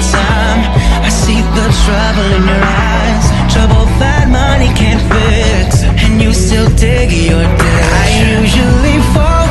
time. I see the trouble in your eyes, trouble that money can't fix, and you still dig your ditch. I usually fall